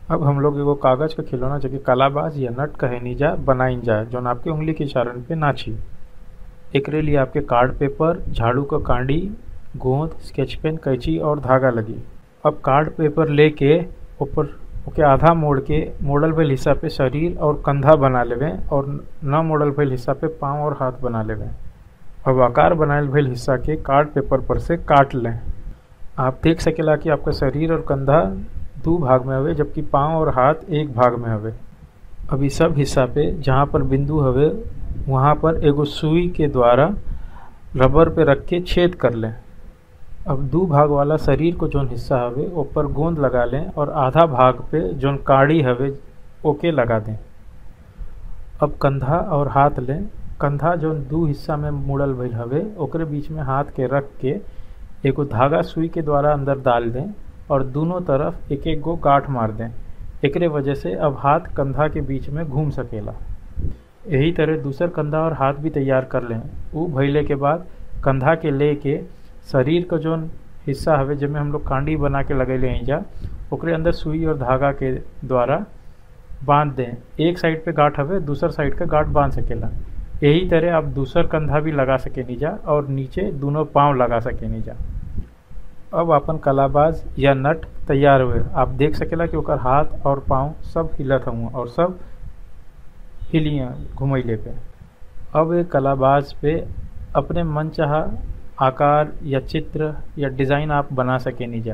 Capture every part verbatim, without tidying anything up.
अब हम लोग एगो कागज के खिलौना जो कि कलाबाज या नट कहनी जा बनाइन जा जौन आपके उंगली के इशारन पे नाची। एकरे लिए आपके कार्ड पेपर, झाड़ू का कांडी, गोंद, स्केच पेन, कैंची और धागा लगी। अब कार्ड पेपर लेके ऊपर ओके आधा मोड़ के मोड़ल भइल हिस्सा पे शरीर और कंधा बना लेवें और न मोड़ल भइल हिस्सा पे पाँव और हाथ बना लेवें। अब आकार बनायल भइल हिस्सा के कार्ड पेपर पर से काट लें। आप देख सकेला कि आपका शरीर और कंधा दो भाग में हवे जबकि पाँव और हाथ एक भाग में हवे। अब इस सब हिस्सा पे जहाँ पर बिंदु हवे वहाँ पर एगो सुई के द्वारा रबर पे रख के छेद कर लें। अब दो भाग वाला शरीर को जौन हिस्सा हवे ऊपर गोंद लगा लें और आधा भाग पे जौन काड़ी हवे ओके लगा दें। अब कंधा और हाथ लें। कंधा जौन दो हिस्सा में मुड़ल भइल हवे ओकरे बीच में हाथ के रख के एगो धागा सुई के द्वारा अंदर डाल दें और दोनों तरफ एक एक गो गांठ मार दें। एकरे वजह से अब हाथ कंधा के बीच में घूम सकेला। यही तरह दूसर कंधा और हाथ भी तैयार कर लें। वो भइले के बाद कंधा के लेके शरीर का जौन हिस्सा हवे जिसमें हम लोग कांडी बना के लगैले हैं जा ओकरे अंदर सुई और धागा के द्वारा बांध दें। एक साइड पे गांठ हवे दूसर साइड का गांठ बांध सकेला। यही तरह आप दूसर कंधा भी लगा सके नीजा और नीचे दोनों पाँव लगा सके नीजा। अब अपन कलाबाज या नट तैयार हुए। आप देख सकेला कि ओकर हाथ और पाँव सब हिलत हुआ और सब हिलियाँ घुमैले पे। अब एक कलाबाज पे अपने मन चाहा आकार या चित्र या डिज़ाइन आप बना सके नीजा।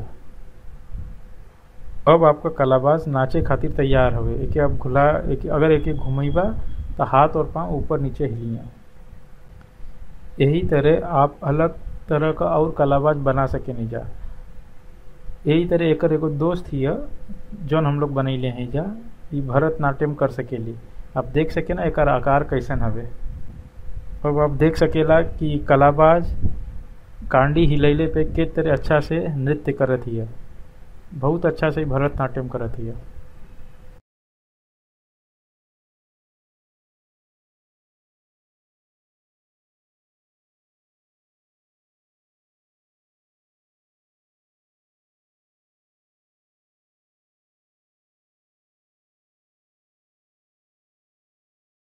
अब आपका कलाबाज नाचे खातिर तैयार हुए। एके आप घुला एक अगर एके घुमैबा तो हाथ और पाँव ऊपर नीचे हिलियाँ। यही तरह आप अलग तरह का और कलाबाज बना सके नीजा। यही तरह एकर एगो दोस्त ही जौन हम लोग बनैले हैं जा ये भरतनाट्यम कर सकेली। आप देख सके ना एकर आकार कैसन हवे। अब आप देख सकेला कि कलाबाज कांडी हिलैले पे के तरह अच्छा से नृत्य करत हिया। बहुत अच्छा से भरतनाट्यम करत हिया।